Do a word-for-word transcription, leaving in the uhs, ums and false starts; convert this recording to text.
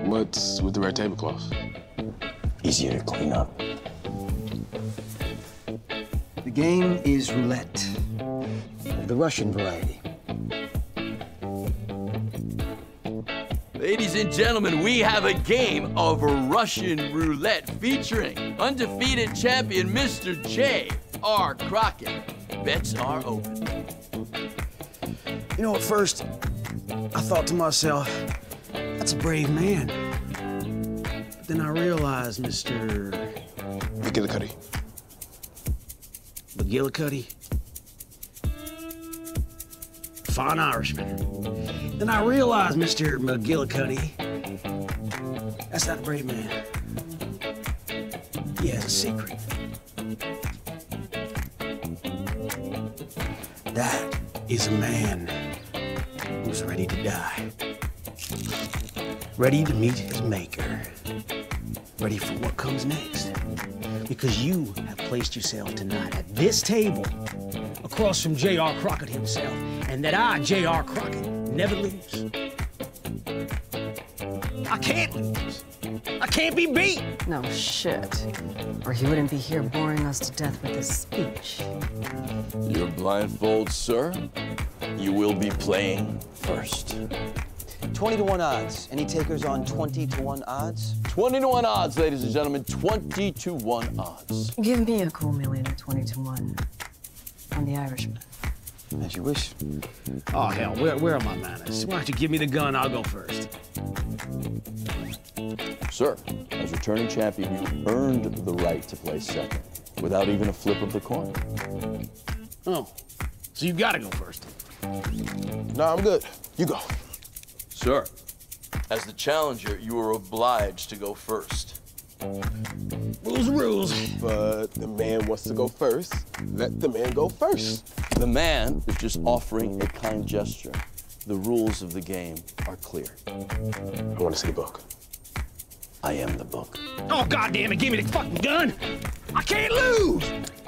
What's with the red tablecloth? Easier to clean up. The game is roulette, of the Russian variety. Ladies and gentlemen, we have a game of Russian roulette featuring undefeated champion Mister J R Crockett. Bets are open. You know, at first, I thought to myself, that's a brave man. But then I realized, Mister McGillicuddy. McGillicuddy, fine Irishman. Then I realized, Mister McGillicuddy, that's not a brave man. He has a secret. That is a man who's ready to die. Ready to meet his maker. Ready for what comes next. Because you have placed yourself tonight at this table across from J R Crockett himself, and that I, J R Crockett, never lose. I can't lose. I can't be beat. No shit. Or he wouldn't be here boring us to death with his speech. You're blindfold, sir. You will be playing first. twenty to one odds. Any takers on twenty to one odds? twenty to one odds, ladies and gentlemen. twenty to one odds. Give me a cool million at twenty to one on the Irishman. As you wish. Oh, hell, where, where are my manners? Why don't you give me the gun, I'll go first. Sir, as returning champion, you earned the right to play second without even a flip of the coin. Oh, so you gotta go first. No, I'm good. You go. Sir, as the challenger, you are obliged to go first. Rules are rules. But the man wants to go first. Let the man go first. The man is just offering a kind gesture. The rules of the game are clear. I want to see the book. I am the book. Oh, goddamn it, give me the fucking gun! I can't lose!